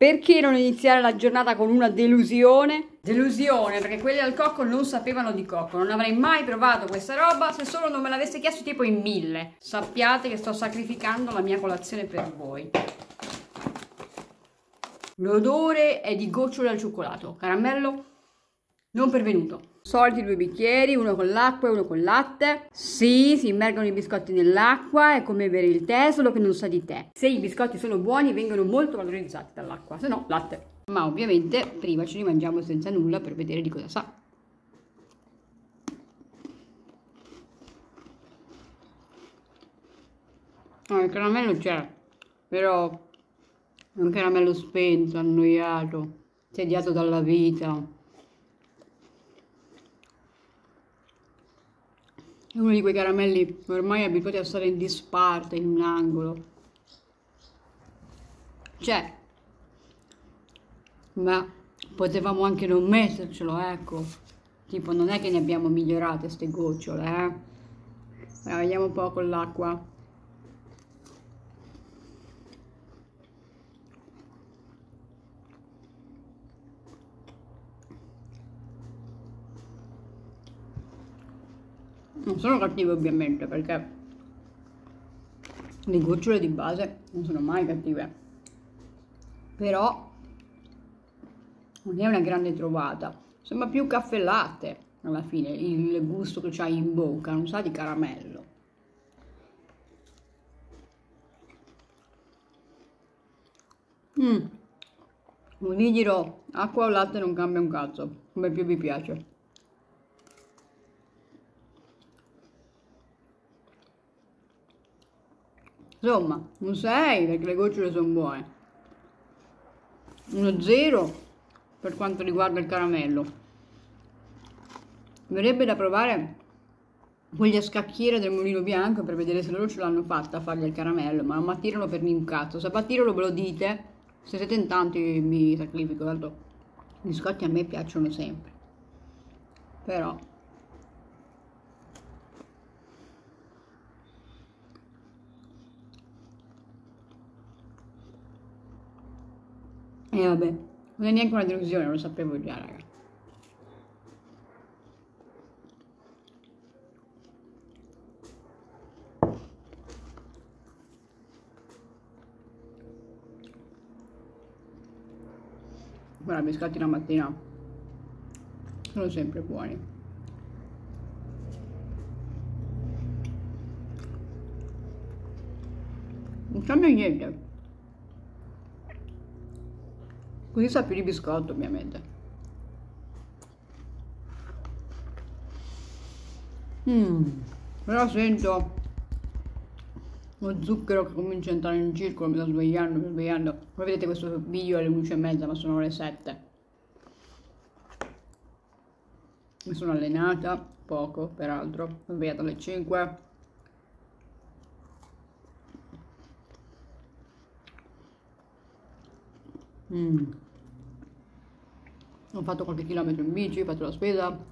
Perché non iniziare la giornata con una delusione? Delusione, perché quelli al cocco non sapevano di cocco. Non avrei mai provato questa roba se solo non me l'avesse chiesto tipo in 1000. Sappiate che sto sacrificando la mia colazione per voi. L'odore è di gocciole al cioccolato. Caramello non pervenuto. Soliti 2 bicchieri, uno con l'acqua e uno con latte. Sì, si immergono i biscotti nell'acqua, è come bere il tè, solo che non sa di tè. Se i biscotti sono buoni, vengono molto valorizzati dall'acqua, se no latte. Ma ovviamente prima ce li mangiamo senza nulla per vedere di cosa sa. Il caramello c'è, però è un caramello spento, annoiato, tediato dalla vita. È uno di quei caramelli ormai abituati a stare in disparte in un angolo. C'è, ma potevamo anche non mettercelo, ecco. Tipo, non è che ne abbiamo migliorate ste gocciole, eh. Allora, vediamo un po' con l'acqua. Non sono cattive ovviamente, perché le gocciole di base non sono mai cattive, però non è una grande trovata, sembra più caffè latte alla fine, il gusto che c'hai in bocca, non sa di caramello. Vi dirò, acqua o latte non cambia un cazzo, come più vi piace. Insomma, un 6 perché le gocciole sono buone, uno 0 per quanto riguarda il caramello. Verrebbe da provare quegli a scacchiere del Mulino Bianco per vedere se loro ce l'hanno fatta a fargli il caramello, ma non mi attirano per un cazzo. Se battirlo ve lo dite, se siete in tanti mi sacrifico, tanto gli biscotti a me piacciono sempre. Però e vabbè, non è neanche una delusione, lo sapevo già, raga. Guarda, i biscotti la mattina sono sempre buoni. Non cambia niente. Così sa più di biscotto, ovviamente. Però sento lo zucchero che comincia a entrare in circolo, mi sto svegliando, mi sto svegliando. Voi vedete questo video alle 11:30, ma sono le 7. Mi sono allenata, poco peraltro, sono svegliata alle 5. Ho fatto qualche chilometro in bici, ho fatto la spesa.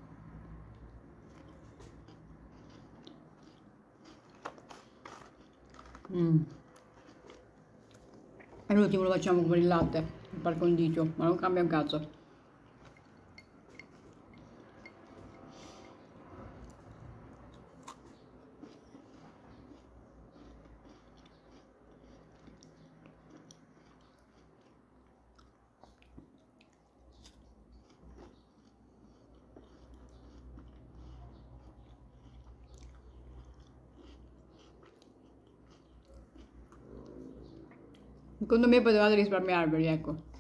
E l'ultimo lo facciamo con il latte, il par condito, ma non cambia un cazzo. Secondo me potevate risparmiarveli, ecco.